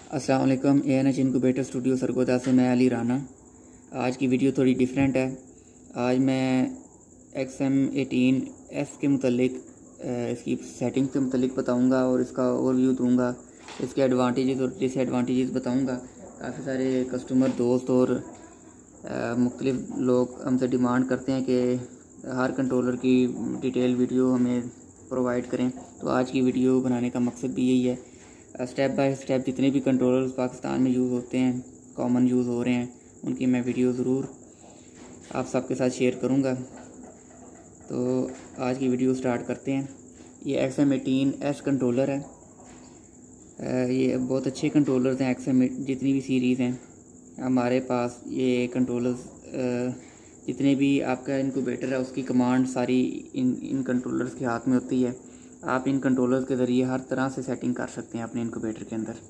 अस्सलाम वालेकुम। ANH incubator studio Sargodha से मैं अली राना। आज की वीडियो थोड़ी डिफरेंट है। आज मैं XM18S के मुतल्लिक इसकी सेटिंग के मुतल्लिक बताऊंगा और इसका ओवरव्यू दूंगा, इसके एडवांटेजेस और डिसएडवांटेजेस बताऊंगा। काफ़ी सारे कस्टमर दोस्त और मुख्तलिफ लोग हमसे डिमांड करते हैं कि हर कंट्रोलर की डिटेल वीडियो हमें प्रोवाइड करें, तो आज की वीडियो बनाने का मकसद भी यही है। स्टेप बाय स्टेप जितने भी कंट्रोलर्स पाकिस्तान में यूज़ होते हैं, कॉमन यूज़ हो रहे हैं, उनकी मैं वीडियो ज़रूर आप सबके साथ शेयर करूंगा। तो आज की वीडियो स्टार्ट करते हैं। ये XM18S कंट्रोलर है। ये बहुत अच्छे कंट्रोलर्स हैं। XM जितनी भी सीरीज़ हैं हमारे पास, ये कंट्रोलर्स जितने भी आपका इनक्यूबेटर है उसकी कमांड सारी इन कंट्रोलर्स के हाथ में होती है। आप इन कंट्रोलर्स के ज़रिए हर तरह से सेटिंग कर सकते हैं अपने इनक्यूबेटर के अंदर।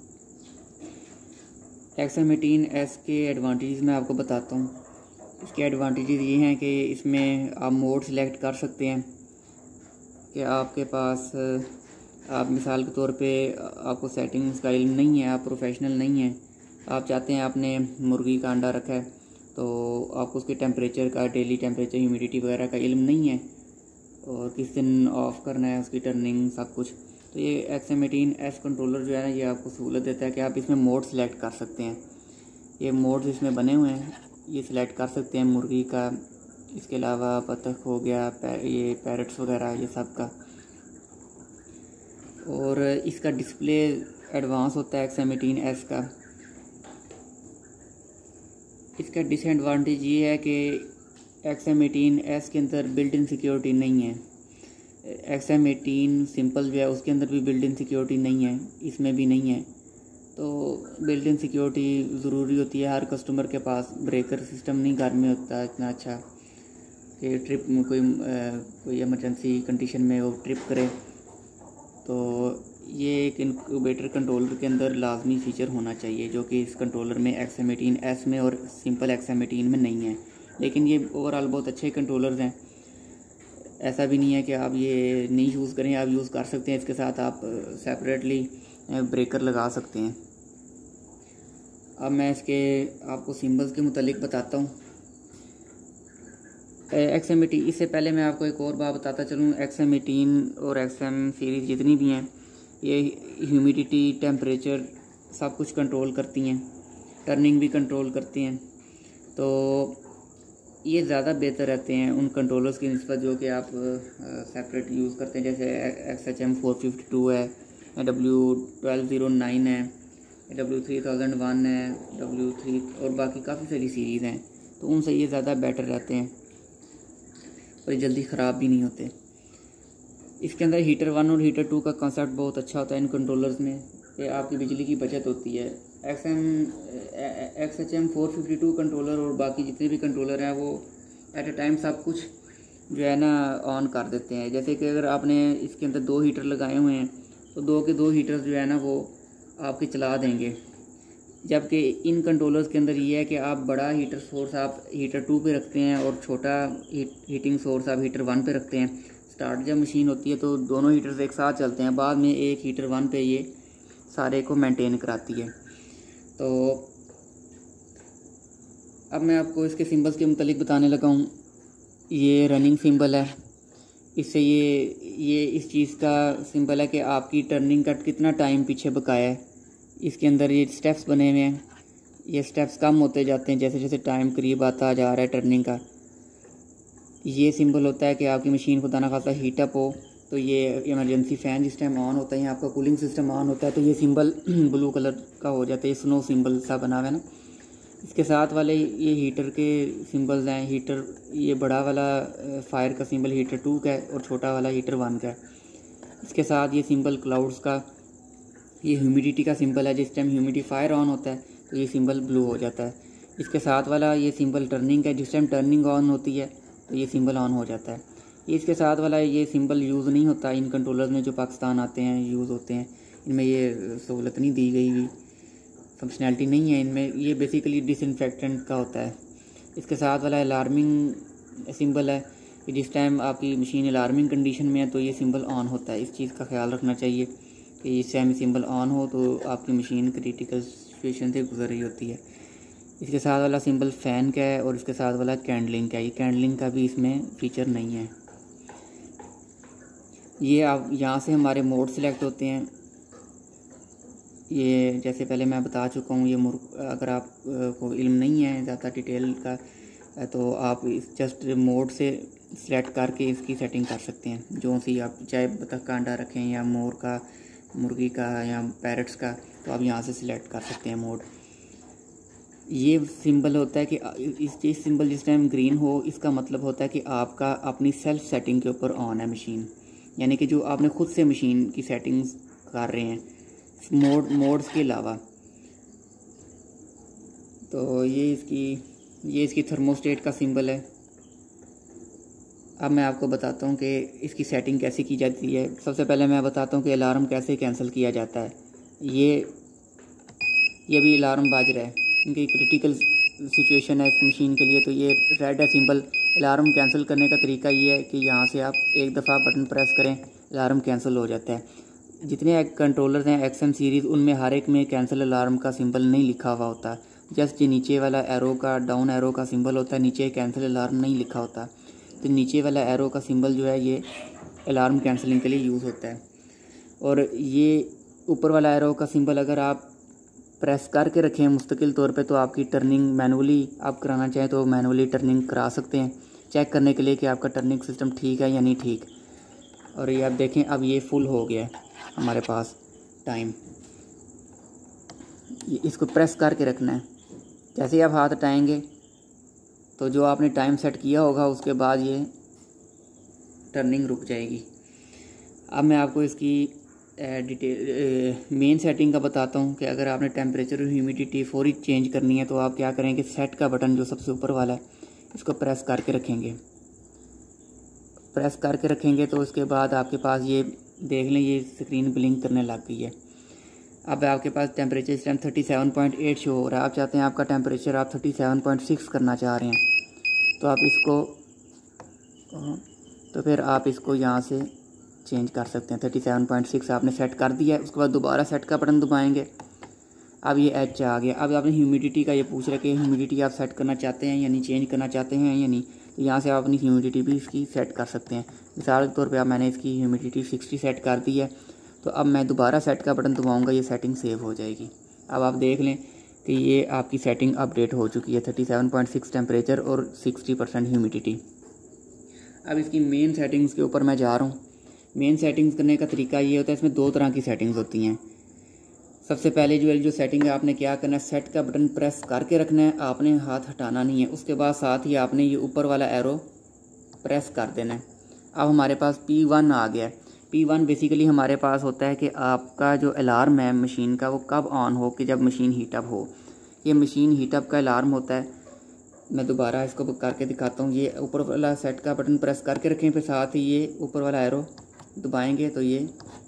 XM18S के एडवांटेजेस मैं आपको बताता हूँ। इसके एडवांटेजेस ये हैं कि इसमें आप मोड सिलेक्ट कर सकते हैं कि आपके पास आप मिसाल के तौर पे आपको सेटिंग्स का इल्म नहीं है, आप प्रोफेशनल नहीं हैं, आप चाहते हैं आपने मुर्गी का अंडा रखा है तो आपको उसके टेम्परेचर का, डेली टेम्परेचर, ह्यूमिडिटी वगैरह का इल्म नहीं है और किस दिन ऑफ़ करना है, उसकी टर्निंग सब कुछ। तो ये XM18S कंट्रोलर जो है ना, ये आपको सहूलत देता है कि आप इसमें मोड सिलेक्ट कर सकते हैं। ये मोड्स इसमें बने हुए हैं, ये सिलेक्ट कर सकते हैं मुर्गी का, इसके अलावा बतख हो गया, ये पैरट्स वगैरह, ये सब का। और इसका डिस्प्ले एडवांस होता है XM18S का। इसका डिसएडवांटेज ये है कि XM18S के अंदर बिल्ट इन सिक्योरिटी नहीं है। XM18 सिंपल जो है उसके अंदर भी बिल्ट इन सिक्योरिटी नहीं है, इसमें भी नहीं है। तो बिल्ट इन सिक्योरिटी ज़रूरी होती है। हर कस्टमर के पास ब्रेकर सिस्टम नहीं घर में होता इतना अच्छा कि ट्रिप में कोई इमरजेंसी कंडीशन में वो ट्रिप करे। तो ये एक इनक्यूबेटर कंट्रोलर के अंदर लाजमी फ़ीचर होना चाहिए, जो कि इस कंट्रोलर में XM18S में और सिंपल XM18 में नहीं है। लेकिन ये ओवरऑल बहुत अच्छे कंट्रोलर्स हैं। ऐसा भी नहीं है कि आप ये नहीं यूज़ करें, आप यूज़ कर सकते हैं। इसके साथ आप सेपरेटली ब्रेकर लगा सकते हैं। अब मैं इसके आपको सिंबल्स के मुतालिक बताता हूँ। XM18 इससे पहले मैं आपको एक और बात बताता चलूँ। XM18 और XM सीरीज़ जितनी भी हैं, ये ह्यूमिडिटी, टेम्परेचर सब कुछ कंट्रोल करती हैं, टर्निंग भी कंट्रोल करती हैं। तो ये ज़्यादा बेहतर रहते हैं उन कंट्रोलर्स की निस्बत जो कि आप सेपरेट यूज़ करते हैं, जैसे XHM452 है, W1209 है, W3001 है, W3 और बाकी काफ़ी सारी सीरीज़ हैं। तो उनसे ये ज़्यादा बेटर रहते हैं और जल्दी ख़राब भी नहीं होते। इसके अंदर हीटर 1 और हीटर 2 का कॉन्सेप्ट बहुत अच्छा होता है इन कंट्रोलर्स में, कि आपकी बिजली की बचत होती है। XHM452 कंट्रोलर और बाकी जितने भी कंट्रोलर हैं वो एट ए टाइम सब कुछ जो है ना ऑन कर देते हैं। जैसे कि अगर आपने इसके अंदर 2 हीटर लगाए हुए हैं तो 2 के 2 हीटर्स जो है ना वो आपके चला देंगे। जबकि इन कंट्रोलर्स के अंदर ये है कि आप बड़ा हीटर सोर्स आप हीटर 2 पे रखते हैं और छोटा हीटिंग सोर्स आप हीटर 1 पे रखते हैं। स्टार्ट जब मशीन होती है तो दोनों हीटर्स एक साथ चलते हैं, बाद में एक हीटर 1 पे ये सारे को मेंटेन कराती है। तो अब मैं आपको इसके सिंबल्स के मुतालिक बताने लगा हूँ। ये रनिंग सिंबल है। इससे ये इस चीज़ का सिंबल है कि आपकी टर्निंग का कितना टाइम पीछे बकाया है। इसके अंदर ये स्टेप्स बने हुए हैं, ये स्टेप्स कम होते जाते हैं जैसे जैसे टाइम करीब आता जा रहा है टर्निंग का। ये सिंबल होता है कि आपकी मशीन खुदा ना खासा हीटअप हो तो ये इमरजेंसी फ़ैन जिस टाइम ऑन होता है या आपका कूलिंग सिस्टम ऑन होता है तो ये सिंबल ब्लू कलर का हो जाता है। स्नो सिंबल सा बना हुआ है ना। इसके साथ वाले ये हीटर के सिंबल्स हैं। हीटर ये बड़ा वाला फायर का सिंबल हीटर 2 का है और छोटा वाला हीटर 1 का है। इसके साथ ये सिंबल क्लाउड्स का, ये ह्यूमिडिटी का सिंबल है। जिस टाइम ह्यूमिडिफायर ऑन होता है तो ये सिंबल ब्लू हो जाता है। इसके साथ वाला ये सिंबल टर्निंग का है। जिस टाइम टर्निंग ऑन होती है तो ये सिंबल ऑन हो जाता है। इसके साथ वाला ये सिंबल यूज़ नहीं होता इन कंट्रोलर्स में जो पाकिस्तान आते हैं, यूज़ होते हैं। इनमें ये सहूलत नहीं दी गई हुई, फंक्शनैलिटी नहीं है इनमें। ये बेसिकली डिसइंफेक्टेंट का होता है। इसके साथ वाला अलार्मिंग सिंबल है कि जिस टाइम आपकी मशीन अलार्मिंग कंडीशन में है तो ये सिंबल ऑन होता है। इस चीज़ का ख्याल रखना चाहिए। कि सेमी सिंबल ऑन हो तो आपकी मशीन क्रिटिकल सिचुएशन से गुजर रही होती है। इसके साथ वाला सिंबल फ़ैन का है और इसके साथ वाला कैंडलिंग का है। ये कैंडलिंग का भी इसमें फ़ीचर नहीं है। ये आप यहाँ से हमारे मोड सिलेक्ट होते हैं। ये जैसे पहले मैं बता चुका हूँ, ये अगर आप को इल्म नहीं है ज़्यादा डिटेल का तो आप इस जस्ट मोड से सिलेक्ट करके इसकी सेटिंग कर सकते हैं। जो सी आप चाहे बतख का अंडा रखें या मोर का, मुर्गी का या पैरट्स का, तो आप यहाँ से सिलेक्ट कर सकते हैं मोड। ये सिंबल होता है कि इस सिंबल जिस टाइम ग्रीन हो, इसका मतलब होता है कि आपका अपनी सेल्फ सेटिंग के ऊपर ऑन है मशीन, यानी कि जो आपने खुद से मशीन की सेटिंग्स कर रहे हैं मोड्स के अलावा। तो ये इसकी थर्मोस्टेट का सिंबल है। अब मैं आपको बताता हूँ कि इसकी सेटिंग कैसे की जाती है। सबसे पहले मैं बताता हूँ कि अलार्म कैसे कैंसिल किया जाता है। ये भी अलार्म बाज रहा है क्योंकि क्रिटिकल सिचुएशन है इस मशीन के लिए, तो ये रेड है सिंबल। अलार्म कैंसिल करने का तरीका ये है कि यहाँ से आप एक दफ़ा बटन प्रेस करें, अलार्म कैंसिल हो जाता है। जितने कंट्रोलर हैं XM सीरीज़, उनमें हर एक में कैंसिल अलार्म का सिंबल नहीं लिखा हुआ होता। जस्ट ये नीचे वाला एरो का, डाउन एरो का सिंबल होता है, नीचे कैंसिल अलार्म नहीं लिखा होता। तो नीचे वाला एरो का सिंबल जो है ये अलार्म कैंसिलिंग के लिए यूज़ होता है। और ये ऊपर वाला एरो का सिंबल अगर आप प्रेस करके रखें मुस्तकिल तौर पे, तो आपकी टर्निंग मैनुअली आप कराना चाहें तो मैनुअली टर्निंग करा सकते हैं, चेक करने के लिए कि आपका टर्निंग सिस्टम ठीक है या नहीं ठीक। और ये आप देखें, अब ये फुल हो गया है हमारे पास टाइम। इसको प्रेस करके रखना है। जैसे ही आप हाथ हटाएंगे तो जो आपने टाइम सेट किया होगा उसके बाद ये टर्निंग रुक जाएगी। अब मैं आपको इसकी डिटेल मेन सेटिंग का बताता हूँ कि अगर आपने टेम्परेचर और ह्यूमिडिटी फौरी चेंज करनी है तो आप क्या करेंगे, सेट का बटन जो सबसे ऊपर वाला है इसको प्रेस करके रखेंगे। प्रेस करके रखेंगे तो उसके बाद आपके पास ये देख लें, ये स्क्रीन ब्लिंक करने लग गई है। अब आपके पास टेम्परेचर इस टाइम 37.8 शो हो रहा है। आप चाहते हैं आपका टेम्परेचर आप 37.6 करना चाह रहे हैं, तो आप फिर आप इसको यहाँ से चेंज कर सकते हैं। 37.6 आपने सेट कर दिया है। उसके बाद दोबारा सेट का बटन दबाएंगे। अब ये एच आ गया। अब आपने ह्यूमिडिटी का ये पूछ रहे कि ह्यूमिडिटी आप सेट करना चाहते हैं यानी चेंज करना चाहते हैं या नहीं, तो यहाँ से आप अपनी ह्यूमिडिटी भी इसकी सेट कर सकते हैं। मिसाल के तौर पे अब मैंने इसकी ह्यूमिडिटी 60 सेट कर दी है, तो अब मैं दोबारा सेट का बटन दबाऊँगा, ये सेटिंग सेव हो जाएगी। अब आप देख लें कि ये आपकी सेटिंग अपडेट हो चुकी है, 37.6 टेम्परेचर और 60% ह्यूमिडिटी। अब इसकी मेन सेटिंग्स के ऊपर मैं जा रहा हूँ। मेन सेटिंग्स करने का तरीका ये होता है, इसमें दो तरह की सेटिंग्स होती हैं। सबसे पहले जो सेटिंग है, आपने क्या करना है, सेट का बटन प्रेस करके रखना है, आपने हाथ हटाना नहीं है। उसके बाद साथ ही आपने ये ऊपर वाला एरो प्रेस कर देना है। अब हमारे पास P1 आ गया है। P1 बेसिकली हमारे पास होता है कि आपका जो अलार्म है मशीन का वो कब ऑन हो, कि जब मशीन हीटअप हो। ये मशीन हीटअप का अलार्म होता है। मैं दोबारा इसको करके दिखाता हूँ। ये ऊपर वाला सेट का बटन प्रेस करके रखें, फिर साथ ही ये ऊपर वाला एरो दबाएंगे तो ये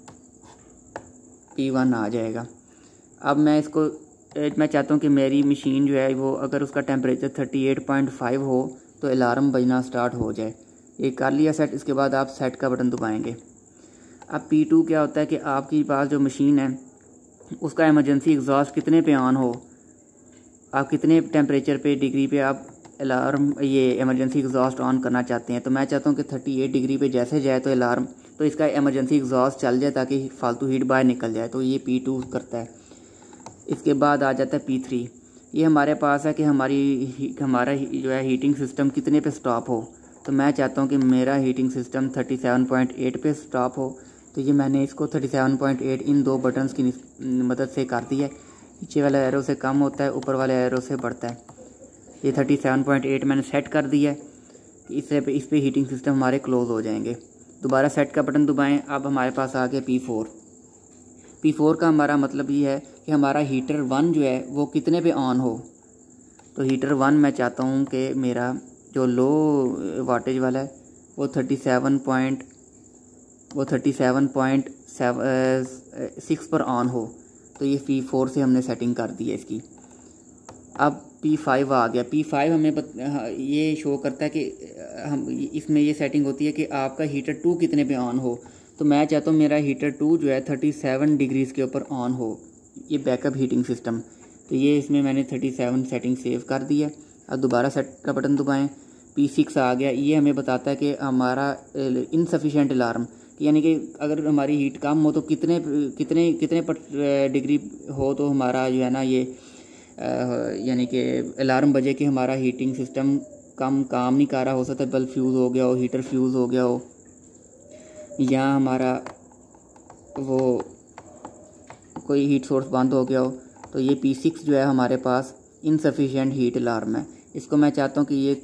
P1 आ जाएगा। अब मैं चाहता हूँ कि मेरी मशीन जो है वो अगर उसका टेम्परेचर 38.5 हो तो अलार्म बजना स्टार्ट हो जाए। ये कर लिया सेट। इसके बाद आप सेट का बटन दबाएंगे। अब P2 क्या होता है कि आपकी पास जो मशीन है उसका इमरजेंसी एग्जॉस्ट कितने पे ऑन हो, आप कितने टेम्परेचर पे डिग्री पे आप अलार्म ये इमरजेंसी एग्जॉस्ट ऑन करना चाहते हैं। तो मैं चाहता हूँ कि 38 डिग्री पे जैसे जाए तो अलार्म, तो इसका इमरजेंसी एग्जॉस्ट चल जाए ताकि फालतू हीट बाहर निकल जाए, तो ये P2 करता है। इसके बाद आ जाता है P3। ये हमारे पास है कि हमारा जो है हीटिंग सिस्टम कितने पे स्टॉप हो। तो मैं चाहता हूँ कि मेरा हीटिंग सिस्टम 37.8 पे स्टॉप हो, तो ये मैंने इसको 37.8 इन दो बटन्स की मदद से कर दिया है। नीचे वाला एरो से कम होता है, ऊपर वाले एरो से बढ़ता है। ये 37.8 मैंने सेट कर दिया है। इस पे हीटिंग सिस्टम हमारे क्लोज़ हो जाएंगे। दोबारा सेट का बटन दबाएं। अब हमारे पास आ गया P4। P4 का हमारा मतलब ये है कि हमारा हीटर 1 जो है वो कितने पे ऑन हो। तो हीटर 1 मैं चाहता हूँ कि मेरा जो लो वाटेज वाला है वो 37.6 पर ऑन हो। तो ये P4 से हमने सेटिंग कर दी है इसकी। अब P5 आ गया। P5 हमें ये शो करता है कि हम इसमें ये सेटिंग होती है कि आपका हीटर 2 कितने पे ऑन हो। तो मैं चाहता हूँ मेरा हीटर 2 जो है 37 डिग्रीज़ के ऊपर ऑन हो, ये बैकअप हीटिंग सिस्टम। तो ये इसमें मैंने 37 सेटिंग सेव कर दी है। अब दोबारा सेट का बटन दबाएं, P6 आ गया। ये हमें बताता है कि हमारा इनसफिशिएंट अलार्म, यानी कि अगर हमारी हीट कम हो तो कितने कितने कितने डिग्री हो तो हमारा जो है ना ये यानी कि अलार्म बजे कि हमारा हीटिंग सिस्टम काम नहीं कर रहा। हो सकता है बल्ब फ्यूज़ हो गया हो, हीटर फ्यूज़ हो गया हो, या हमारा वो कोई हीट सोर्स बंद हो गया हो। तो ये P6 जो है हमारे पास इनसफिशिएंट हीट अलार्म है। इसको मैं चाहता हूँ कि ये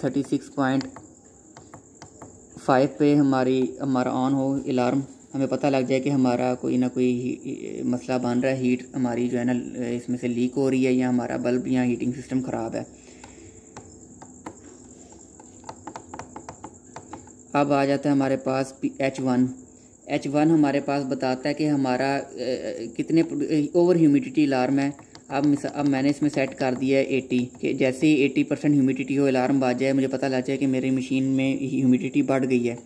36.5 पे हमारा ऑन हो अलार्म, हमें पता लग जाए कि हमारा कोई ना कोई मसला बन रहा है, हीट हमारी जो है ना इसमें से लीक हो रही है, या हमारा बल्ब या हीटिंग सिस्टम ख़राब है। अब आ जाता है हमारे पास H1 हमारे पास बताता है कि हमारा कितने ओवर ह्यूमिडिटी अलार्म है। अब मैंने इसमें सेट कर दिया है 80, कि जैसे ही 80% ह्यूमिडिटी हो अलार्म बाज जाए, मुझे पता लग जाए कि मेरी मशीन में ह्यूमिडिटी बढ़ गई है।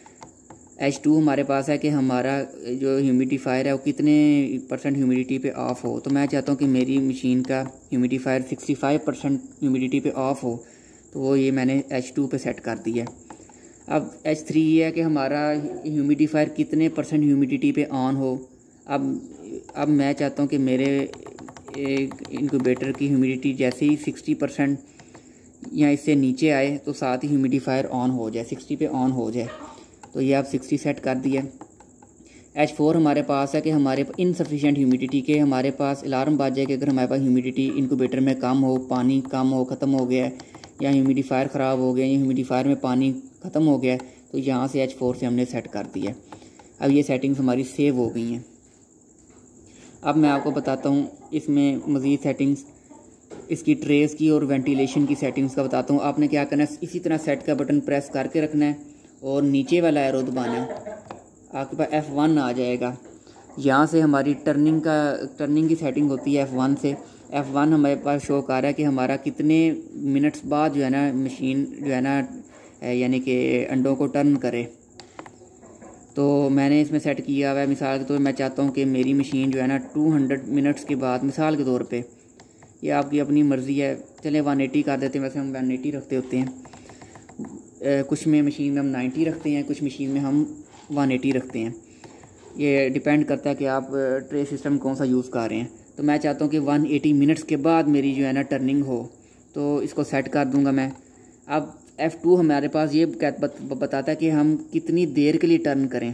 H2 हमारे पास है कि हमारा जो ह्यूमिडिफायर है वो कितने % ह्यूमिडिटी पे ऑफ हो। तो मैं चाहता हूँ कि मेरी मशीन का ह्यूमिडिफायर 65% ह्यूमिडिटी पे ऑफ हो, तो वो ये मैंने H2 पे सेट कर दिया है। अब H3 ये है कि हमारा ह्यूमिडिफायर कितने % ह्यूमिडिटी पे ऑन हो। अब मैं चाहता हूँ कि मेरे इनक्यूबेटर की ह्यूमिडिटी जैसे ही 60% या इससे नीचे आए तो साथ ही ह्यूमिडिफायर ऑन हो जाए, 60 पे ऑन हो जाए। तो ये आप 60 सेट कर दिया। H4 हमारे पास है कि हमारे इनसफिशिएंट ह्यूमिडिटी के हमारे पास अलार्म बाज जाए कि अगर हमारे पास ह्यूमिडिटी इनक्यूबेटर में कम हो, पानी कम हो, ख़त्म हो गया है, या ह्यूमिडिफायर ख़राब हो गया, या ह्यूमिडिफायर में पानी ख़त्म हो गया है, तो यहाँ से H4 से हमने सेट कर दिया। अब ये सेटिंग्स हमारी सेव हो गई हैं। अब मैं आपको बताता हूँ इसमें मज़ीद सेटिंग्स, इसकी ट्रेस की और वेंटिलेशन की सेटिंग्स का बताता हूँ। आपने क्या करना है, इसी तरह सेट का बटन प्रेस करके रखना है और नीचे वाला एरो दबाना है, आपके पास F1 आ जाएगा। यहाँ से हमारी टर्निंग की सेटिंग होती है F1 से। F1 हमारे पास शो कर रहा है कि हमारा कितने मिनट्स बाद जो है ना मशीन जो है ना यानी कि अंडों को टर्न करे। तो मैंने इसमें सेट किया हुआ है, मिसाल के तौर पर मैं चाहता हूँ कि मेरी मशीन जो है ना 200 मिनट्स के बाद, मिसाल के तौर पे, ये आपकी अपनी मर्ज़ी है, चलें 180 कर देते हैं। वैसे हम 180 रखते होते हैं, कुछ में मशीन में हम 90 रखते हैं, कुछ मशीन में हम 180 रखते हैं। ये डिपेंड करता है कि आप ट्रे सिस्टम कौन सा यूज़ कर रहे हैं। तो मैं चाहता हूँ कि 180 मिनट्स के बाद मेरी जो है ना टर्निंग हो, तो इसको सेट कर दूँगा मैं। अब F2 हमारे पास ये बताता है कि हम कितनी देर के लिए टर्न करें।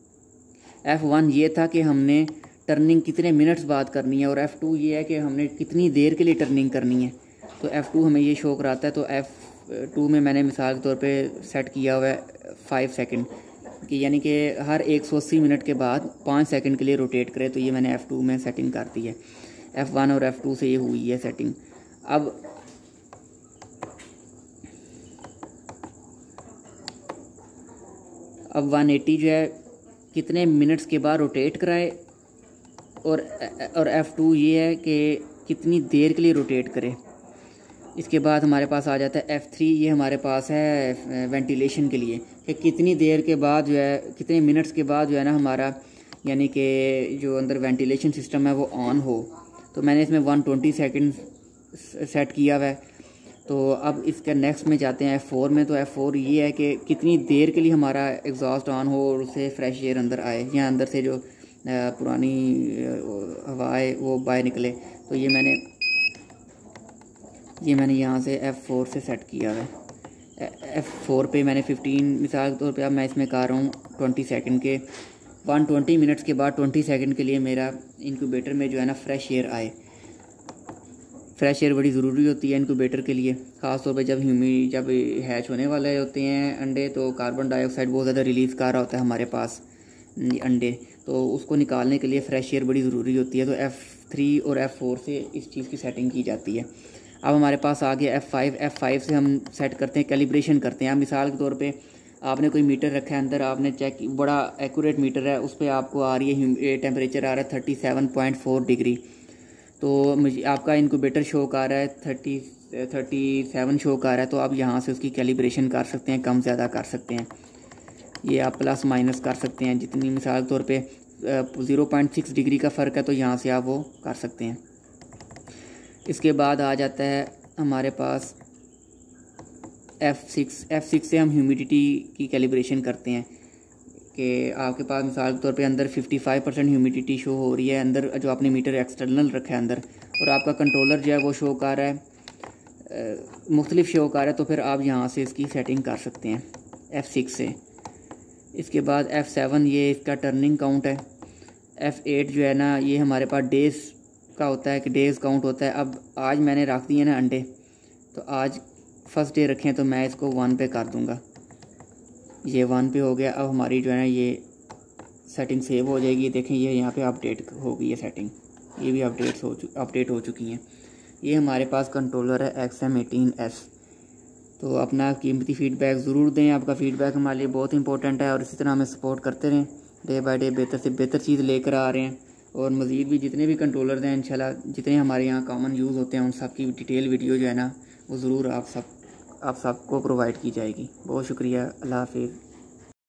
F1 ये था कि हमने टर्निंग कितने मिनट्स बाद करनी है, और F2 ये है कि हमने कितनी देर के लिए टर्निंग करनी है। तो F2 हमें ये शो कराता है। तो F2 में मैंने मिसाल के तौर पे सेट किया हुआ है 5 सेकंड कि यानी कि हर 180 मिनट के बाद 5 सेकंड के लिए रोटेट करे। तो ये मैंने F2 में सेटिंग कर दी है। F1 और F2 से ये हुई है सेटिंग। अब 180 जो है कितने मिनट्स के बाद रोटेट कराए, और F2 ये है कि कितनी देर के लिए रोटेट करे। इसके बाद हमारे पास आ जाता है F3, ये हमारे पास है वेंटिलेशन के लिए कि कितनी देर के बाद जो है, कितने मिनट्स के बाद जो है ना हमारा यानी कि जो अंदर वेंटिलेशन सिस्टम है वो ऑन हो। तो मैंने इसमें 120 सेकंड सेट किया हुआ है। तो अब इसके नेक्स्ट में जाते हैं F4 में। तो F4 ये है कि कितनी देर के लिए हमारा एग्जॉस्ट ऑन हो और उससे फ्रेश एयर अंदर आए, या अंदर से जो पुरानी हवा है वो बाहर निकले। तो ये मैंने यहाँ से F4 से सेट किया है। F4 पे मैंने 15 मिसाल के तौर पे अब मैं इसमें कर रहा हूँ 20 सेकंड के 120 मिनट्स के बाद 20 सेकंड के लिए मेरा इंक्यूबेटर में जो है ना फ्रेश एयर आए। फ्रेश एयर बड़ी ज़रूरी होती है इंक्यूबेटर के लिए, ख़ास तौर पे जब हैच होने वाले होते हैं अंडे, तो कार्बन डाइऑक्साइड बहुत ज़्यादा रिलीज़ कर रहा होता है हमारे पास अंडे, तो उसको निकालने के लिए फ्रेश एयर बड़ी ज़रूरी होती है। तो F3 और F4 से इस चीज़ की सेटिंग की जाती है। अब हमारे पास आ गया F5 से हम सेट करते हैं, कैलिब्रेशन करते हैं। अब मिसाल के तौर पे आपने कोई मीटर रखा है अंदर, आपने चेक, बड़ा एक्यूरेट मीटर है, उस पर आपको आ रही है टेम्परेचर आ रहा है 37.4 डिग्री। तो मुझे आपका इंक्यूबेटर शो कर रहा है 37 शो कर रहा है। तो आप यहाँ से उसकी कैलिब्रेशन कर सकते हैं, कम ज़्यादा कर सकते हैं। ये आप प्लस माइनस कर सकते हैं जितनी, मिसाल के तौर पे 0.6 डिग्री का फ़र्क है तो यहाँ से आप वो कर सकते हैं। इसके बाद आ जाता है हमारे पास F6 से हम ह्यूमिडिटी की कैलिब्रेशन करते हैं कि आपके पास मिसाल के तौर पे अंदर 55% ह्यूमिडिटी शो हो रही है, अंदर जो आपने मीटर एक्सटर्नल रखा है अंदर, और आपका कंट्रोलर जो है वो शो कर रहा है मुख्तलिफ शो कर रहा है, तो फिर आप यहाँ से इसकी सेटिंग कर सकते हैं F6 से। इसके बाद F7 ये इसका टर्निंग काउंट है। F8 जो है ना ये हमारे पास डेज़ का होता है कि डेज़ काउंट होता है। अब आज मैंने रख दिए ना अंडे, तो आज फर्स्ट डे रखें तो मैं इसको 1 पे कर दूँगा। ये 1 पे हो गया। अब हमारी जो है ना ये सेटिंग सेव हो जाएगी। देखें ये यहाँ पे अपडेट हो गई है सेटिंग, ये भी अपडेट हो चुकी हैं। ये हमारे पास कंट्रोलर है XM18S। तो अपना कीमती फ़ीडबैक ज़रूर दें, आपका फ़ीडबैक हमारे लिए बहुत इंपॉर्टेंट है, और इसी तरह हमें सपोर्ट करते रहें। डे बाय डे बेहतर से बेहतर चीज़ लेकर आ रहे हैं, और मज़ीद भी जितने भी कंट्रोलर हैं इंशाल्लाह, जितने हमारे यहाँ कॉमन यूज़ होते हैं उन सब की डिटेल वीडियो जो है ना वो ज़रूर आप सबको प्रोवाइड की जाएगी। बहुत शुक्रिया। अल्लाह हाफ़िज़।